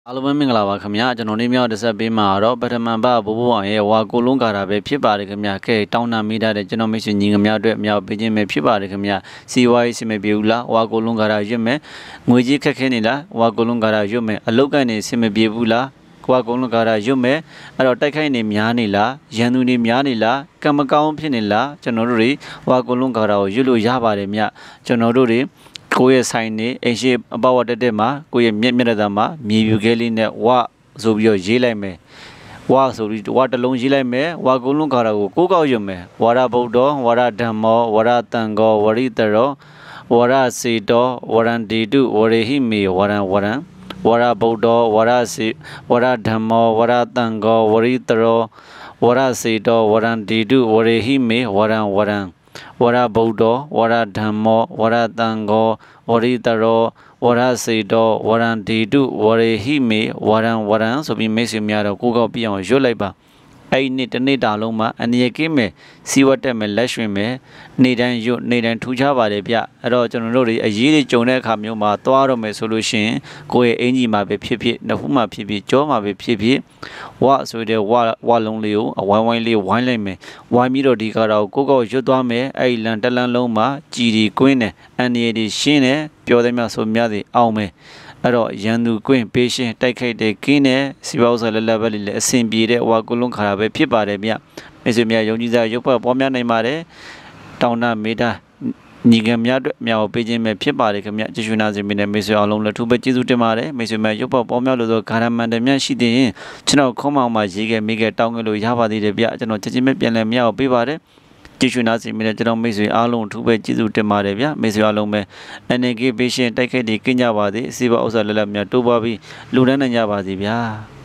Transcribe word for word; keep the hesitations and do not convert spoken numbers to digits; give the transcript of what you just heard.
အားလုံးပဲမင်္ဂလာပါခင်ဗျာကျွန်တော်နေမြောက်တစ်ဆက်ပေးမှာတော့ပထမဘဘိုးဘိုးအောင်ရဲ့ဝါကိုလုံးကာတာပဲဖြစ်ပါတယ်ခင်ဗျာကဲတောင်းနာမိတဲ့ကျွန်တော်မိတ်ဆွေညီငမြောက်အတွက်မြောက်ပေးခြင်းပဲဖြစ်ပါတယ်ခင်ဗျာစီဝါရေးစမပြေဘူးလားဝါကိုလုံးကာတာရွတ်မယ်ငွေကြီးခက်ခဲနေလားဝါကိုလုံးကာတာရွတ်မယ်အလုတ်ကနေစမပြေဘူးလားဝါကိုလုံးကာတာရွတ်မယ်အဲ့တော့တိုက်ခိုက်နေများနေလားရန်သူနေများနေလားကံမကောင်းဖြစ်နေလားကျွန်တော်တို့တွေဝါကိုလုံးကာတာကိုရွတ်လို့ရပါတယ်မြကျွန်တော်တို့တွေကိုယ့်ရဲ့ဆိုင်နေအိမ်ရှိအပဝတ်တက်တက်မှာကိုယ့်ရဲ့မျက်မျက်နှာမှာမြေပြူခဲလေးနဲ့ဝဆိုပြီးတော့ရေးလိုက်မယ်ဝဆိုပြီးဝတလုံးရေးလိုက်မယ်ဝကုလုံးခါတာကိုကိုးကောက်ရွတ်မယ်ဝရဗုဒ္ဓဝရဓမ္မောဝရတန်ကောဝရိတရောဝရစေတောဝရန္တိတုဝရေဟိမေဝရံဝရံဝရဗုဒ္ဓဝရစေဝရဓမ္မောဝရတန်ကောဝရိတရောဝရစေတောဝရန္တိတုဝရေဟိမေဝရံဝရံဝရဗုဒ္ဓဝရဓမ္မောဝရတန်ကောဝရိတရောဝရစေတောဝရန္တိတုဝရေဟိမေဝရံဝရံဆိုပြီးမိတ်ဆွေများတော့ကိုကောက်ပြအောင်ရွတ်လိုက်ပါအဲ့ဒီနေ့တစ်နေ့တာလုံးမှာအနေရကင်းမယ်စီဝတ်တက်မယ်လက်ရွှင်မယ်နေတိုင်းရွတ်နေတိုင်းထူခြားပါတယ်ဗျအဲ့တော့ကျွန်တော်တို့တွေအရေးတွေကြုံတဲ့အခါမျိုးမှာသွားတော့မယ်ဆိုလို့ရှိရင်ကိုယ့်ရဲ့အင်ကြီးမှာပဲဖြစ်ဖြစ်နှဖူးမှာဖြစ်ဖြစ်ကြောမှာပဲဖြစ်ဖြစ်ဝဆိုတဲ့ဝဝလုံးလေးကိုအဝိုင်းဝိုင်းလေးဝိုင်းလိုက်မယ်ဝိုင်းပြီးတော့ဒီကတော့ကိုကောက်ရွတ်သွားမယ်အဲ့ဒီလန်တလန်လုံးမှာကြည်ဒီကွင်းတယ်အန်ရည်ဒီရှင်းတယ်ပြောသည်များဆိုများသည်အောင်မယ်အဲ့တော့ရန်သူကွင်းပေးရှင်းတိုက်ခိုက်တဲ့ကင်းနဲ့စီပေါဆာလက်လက်ပဲလေအဆင်ပြေတဲ့ဝါကုလုံးခါတာပဲဖြစ်ပါတယ်ဗျမိတ်ဆွေများယုံကြည်စားရုပ်ဖွဲ့ပေါ်များနိုင်ပါတယ်တောင်းနာမေတ္တာညီကများအတွက်မြောက်ပေးခြင်းပဲဖြစ်ပါတယ်ခင်ဗျကျေးဇူးနာစင်မိနဲ့မိတ်ဆွေအားလုံးလက်ထူးပဲကျေးဇူးတင်ပါတယ်မိတ်ဆွေများရုပ်ဖွဲ့ပေါ်များလို့ဆိုဂါရမန်တများရှိသေးရင်ကျွန်တော်ခေါင်းမောင်မှာရေးခဲ့မိခဲ့တောင်းခဲ့လို့ရပါသေးတယ်ဗျကျွန်တော်ချက်ချင်းပဲပြန်လဲမြောက်ပေးပါတယ်ကျေးဇူးနာစင်မိနဲ့ကျွန်တော်မိတ်ဆွေအားလုံးထူးပဲကျေးဇူးတင်ပါတယ်ဗျမိတ်ဆွေအားလုံးပဲအနေကေပေးရှင်တိုက်ခိုက်ဒီကင်းကြပါသည်အစီပါဥစ္စာလက်လက်များတိုးပါပြီးလူတန်းနိုင်ကြပါစေဗျာ